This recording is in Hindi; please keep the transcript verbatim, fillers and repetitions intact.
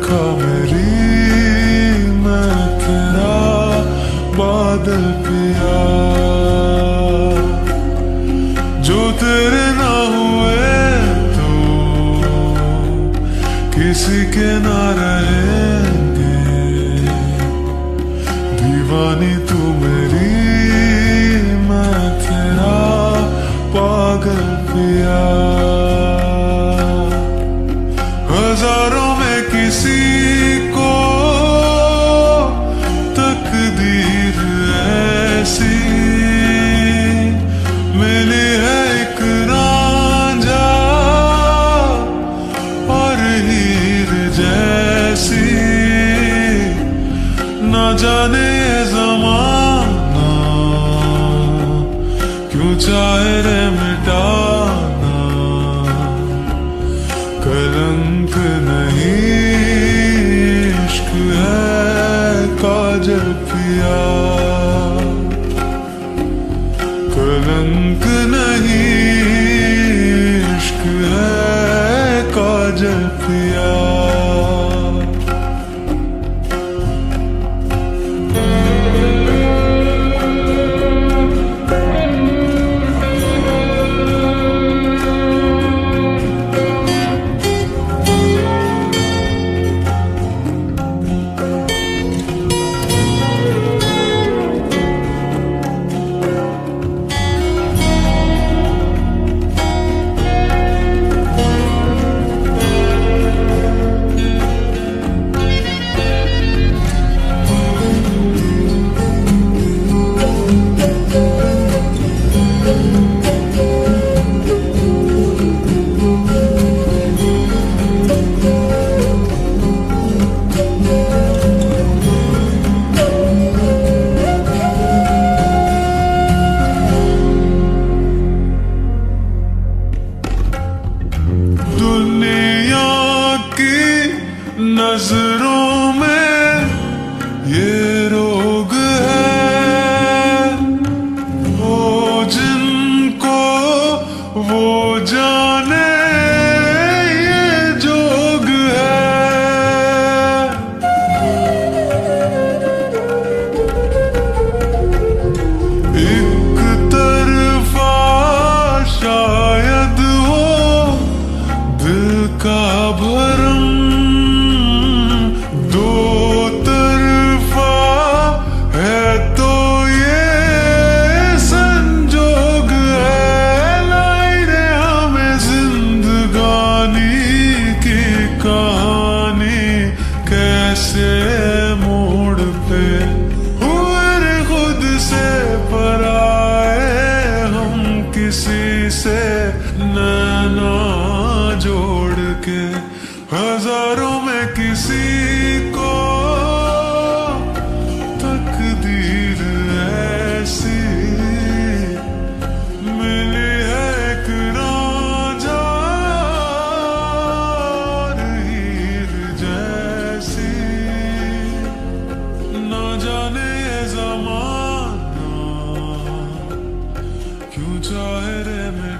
देखा मेरी मैं तेरा बादल पिया, जो तेरे ना हुए तो किसी के ना रहेंगे। दीवानी तू मेरी मैं तेरा पागल पिया, हजारों में किसी को तकदीर ऐसी मिली है, एक रांझा और हीर जैसी। ना जाने ये ज़माना क्यों चाहे रे मिटाना, कलंक नहीं इश्क है काजल पिया, कलंक नहीं इश्क है काजल पिया। नजरों में ये रोग है, वो जिनको वो जाने ये जोग है। एक तरफा शायद हो दिल का भरम, कैसे मोड़ पे हुए रे खुद से पराए हम, किसी से नैना जोड़ के हजारों में किसी को तकदीर ऐसी मिली है, एक रांझा और हीर जैसी। ना जाने ये ज़माना क्यों चाहे रे